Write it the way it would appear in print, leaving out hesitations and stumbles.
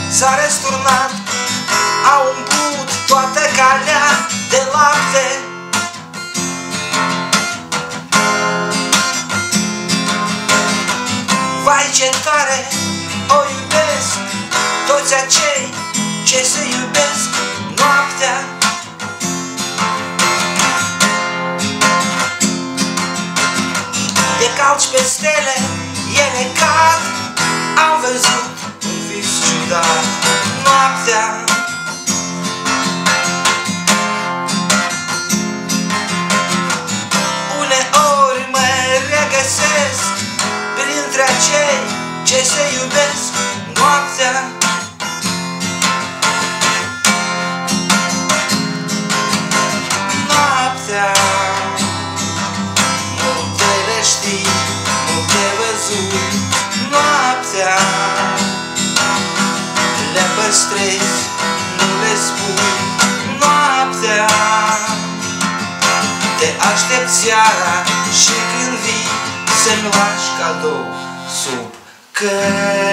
s-a răsturnat, a umplut toată calea de lapte. Vai, ce tare o iubesc toți acei ce se iubesc noaptea. Te calci pe stele, ele cad, am văzut un vis ciudat noaptea. Uneori mă regăsesc printre acei ce se iubesc noaptea. Noaptea, multele știi, multe văzut. Noaptea, le păstrezi, nu le spui. Noaptea, te aștept seara și când vii să-mi lași cadou sub căr.